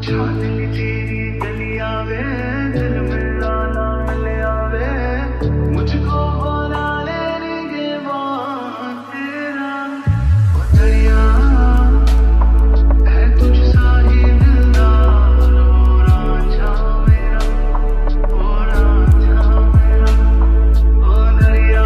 छाती तेरी गली आवे, दिल मिला ना मिले आवे, मुझको बना लेने के बाद तेरा वो दरिया है तुझ सा ही दिलदार, ओ रांझा मेरा, ओ रांझा मेरा, ओ दरिया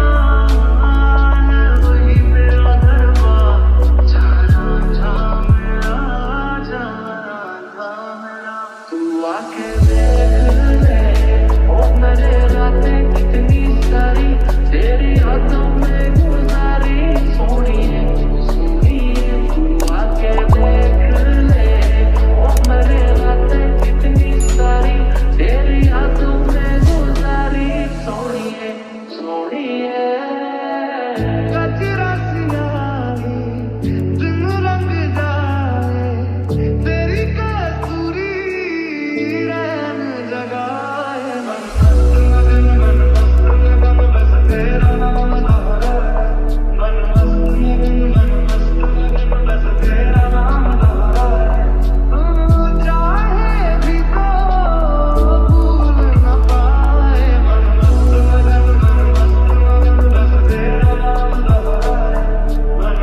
है वही मेरा दरबार, जा रांझा मेरा, जा रांझा मेरा। तू आके देख ले ओ मेरे रातें कितनी सारी तेरी यादों में गुजारी, सोनी है सोनी है। तू आके देख ले ओ मेरे रातें कितनी सारी तेरी यादों में गुजारी, सोनी है सोनी है। कचरा सियाही दिन रंग जाए, तेरी कसूरी रहन जगाए, मन मस्त मगन मन मस्त मगन बस तेरा नाम दोहराए, मन मस्त मगन मन मस्त मगन बस तेरा नाम दोहराए। तू चाहे भी तो भूल न पाए, मन मस्त मगन बस तेरा नाम दोहराए, मन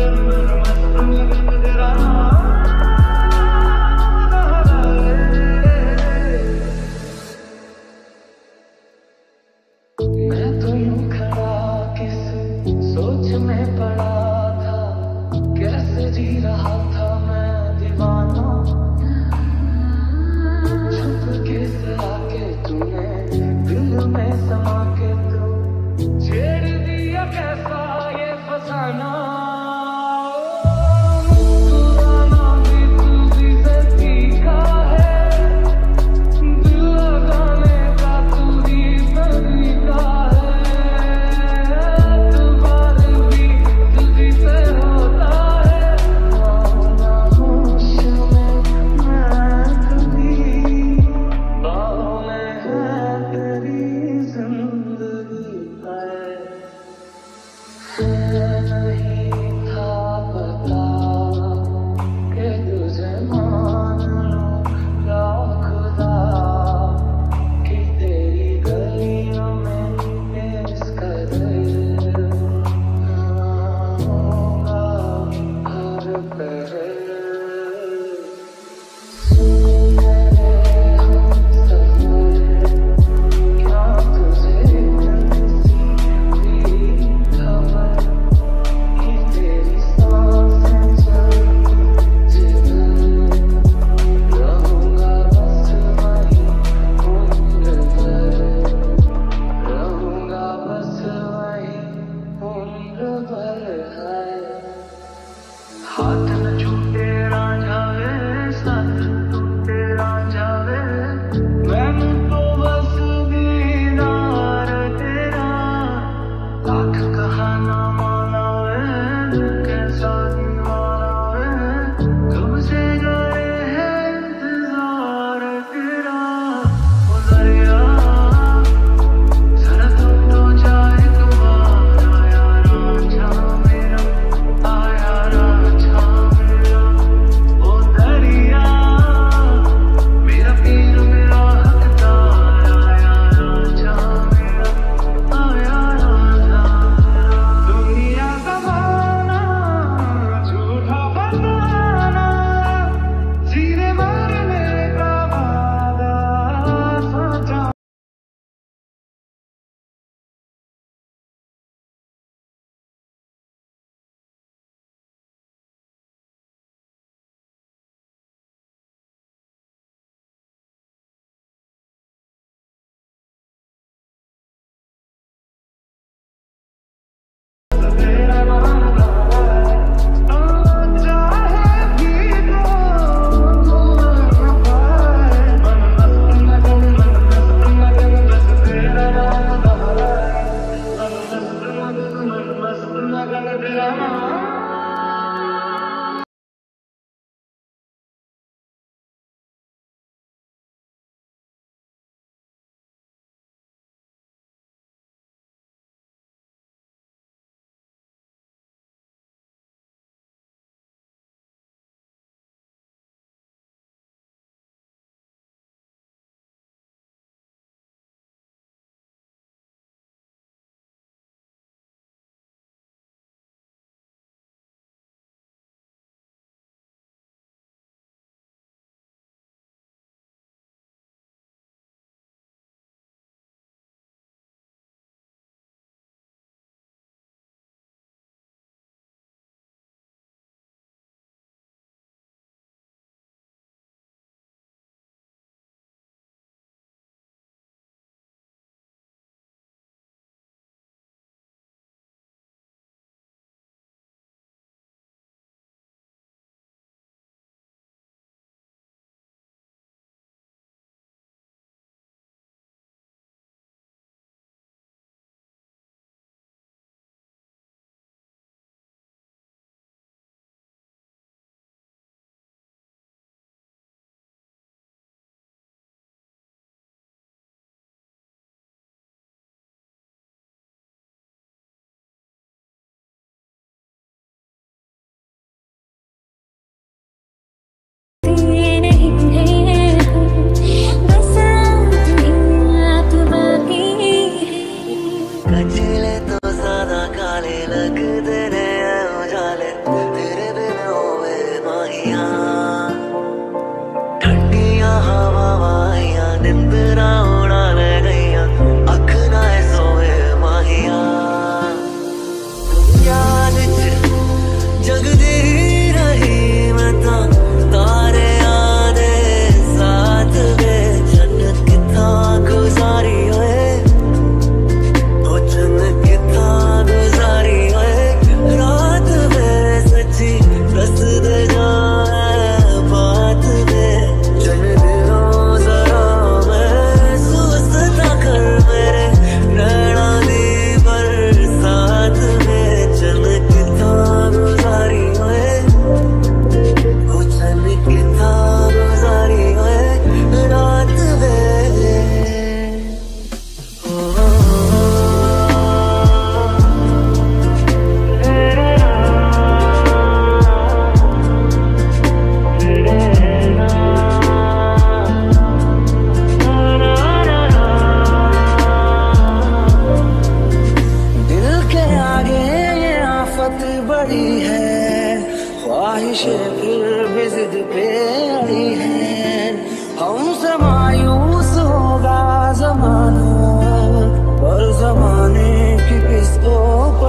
मस्त मगन तेरा नाम दोहराए।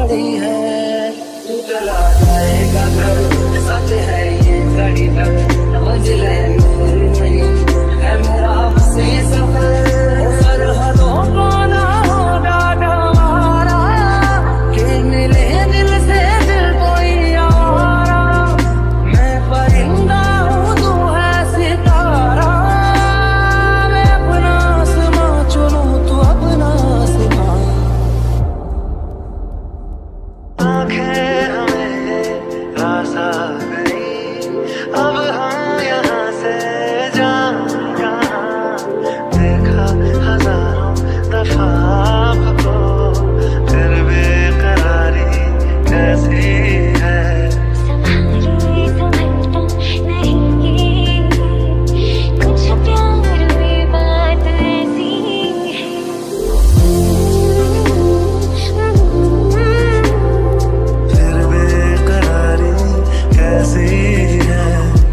वाली है। तू चला जाएगा घर, सच है ये घड़ी तक, मंजिल है दूर नहीं है मेरा बस ये सफर। सरहदों को ना हो डाटा मारा, कि मिले दिल से दिल कोई आवारा। मैं परिंदा हूँ तू है सितारा, मैं अपना आसमां चुनूं तू अपना आसमां। आंखें हमें रास आ गई, अब हम यहाँ से जाएं कहाँ। देखा हजारों दफा आपको, फिर बेकरारी कैसी है। संभले संभलता नहीं, कुछ प्यार में बात ऐसी है। फिर बेकरारी कैसी है।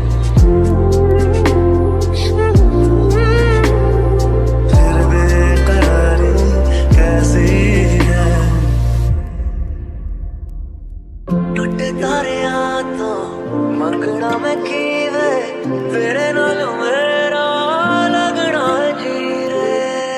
फिर बेकरारी कैसी है। टुट तारिया तो मंगना मैं कीवे, तेरे नाल मेरा लगना जीरे।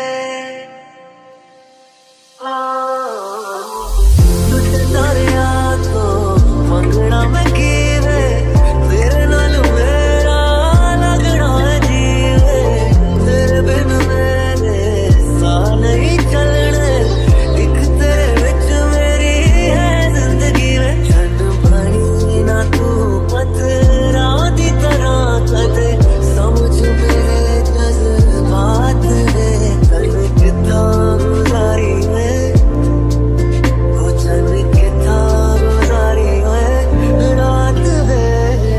टुट तारिया तो मंगना मैं कीवे, तेरे नाल मेरा लगना जीवे। तेरे बिन मेरे साह नहीं चलने, एक तेरे विच मेरी है जिंदगी में। जन बनी ना तू पत्थरा दी तरह, कदे समझ मेरे जज्बात ने। तन कितना गुजारी है, वो जन कितना गुजारी है रात में।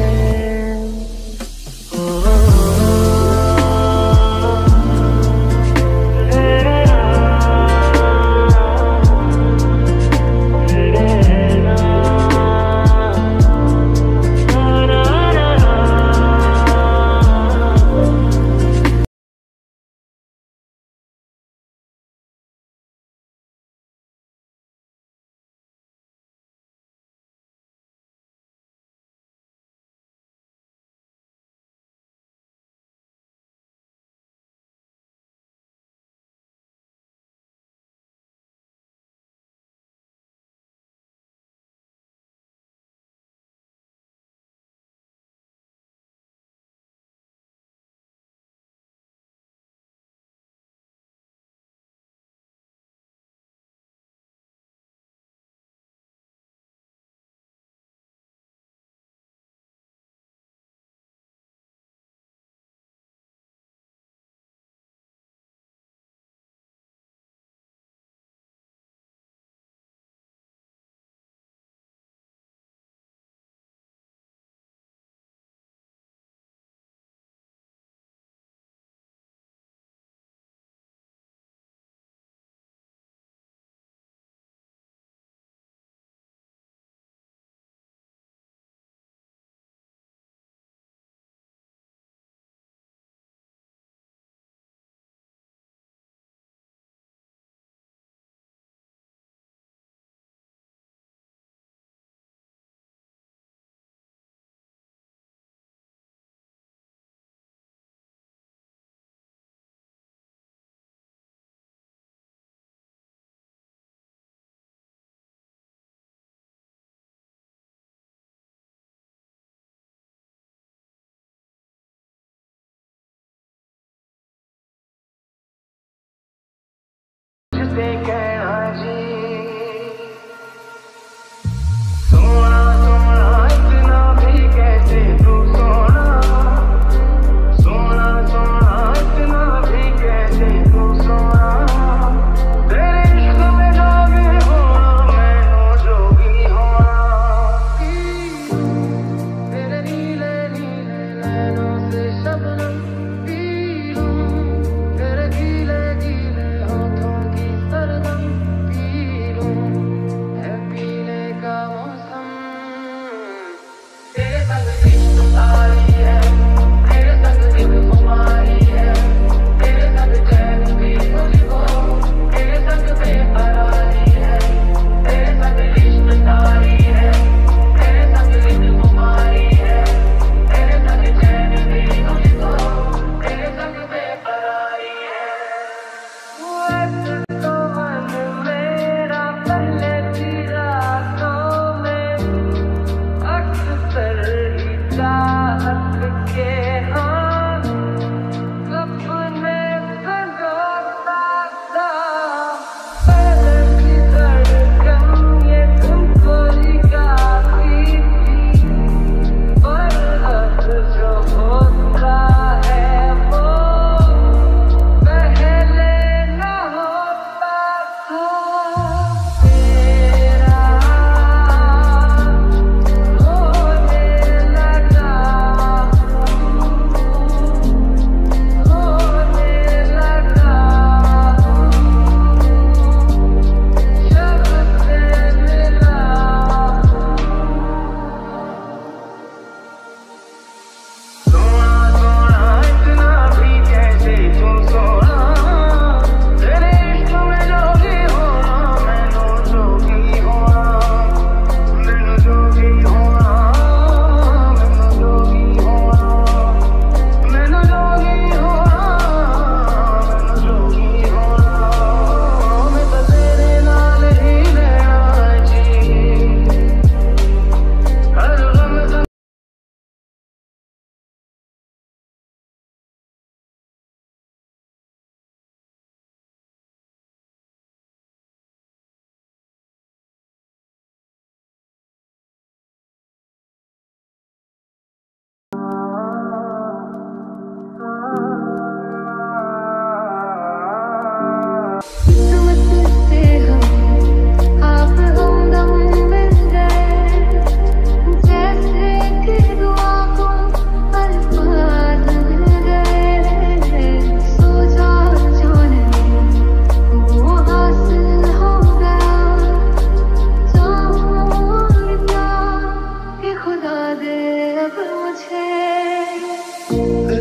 जिसे कहना जी सोना सोना इतना भी कैसे तू सोना। सोना सोना इतना भी कैसे तू सोना। तेरे इश्क में जागे होना, मैनू जोगी होना। तेरे नीले नीले नैनों से शबनम पी लूं, तेरे गीले गीले होठों की सरगम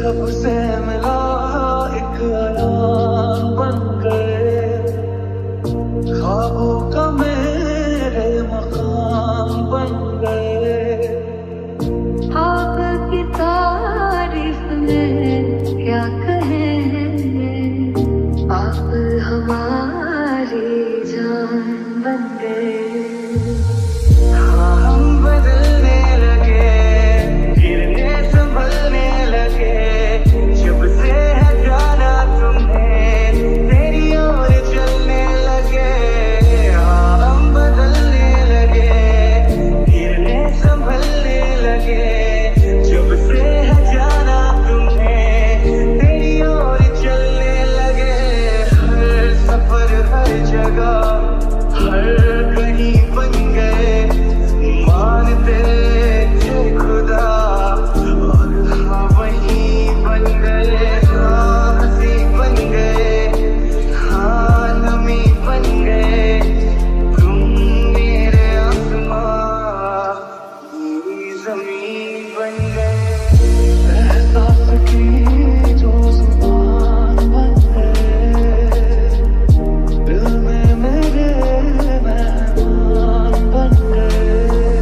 जब से मिला एक अयान बन गए, ख्वाबों का मेरे मकान बन गए। आपकी तारीफ में क्या कहें, आप हमारी जान बन गए। हम बदलने लगे, गिरने संभलने लगे, जब से है जाना तुम्हें तेरी ओर चलने लगे। हम बदलने लगे, गिरने संभलने लगे, जब से है जाना तुम्हें तेरी ओर चलने लगे। हर सफर हर जगह हर कहीं बन गए, मानते थे खुदा और हम वहीं बन गए। हाँ हंसी बन गए, हाँ नमी बन गए, तुम मेरे आसमां मेरी जमीन बन गए। एहसास की जो जुबान बन गए, दिल में मेरे मेहमान बन गए।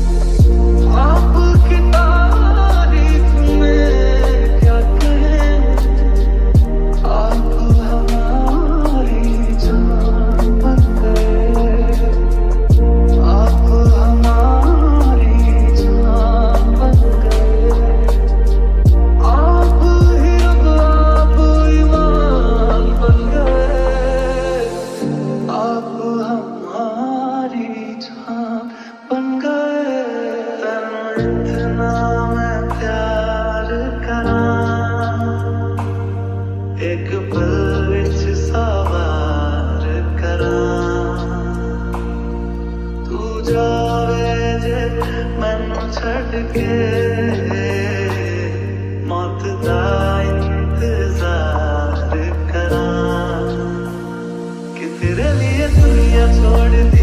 आपकी तारीफ में क्या कहें, आप हमारी जान बन गए। आप हमारी जान बन गए। आप ही अब आप ईमान बन गए। आप हमारी जान बन गए। इतना मैं प्यार करा, एक पल विच सवार करा। तू जावे जे मैनू छड़ के, मौत दा इंतजार करा कि तेरे लिए दुनिया छोड़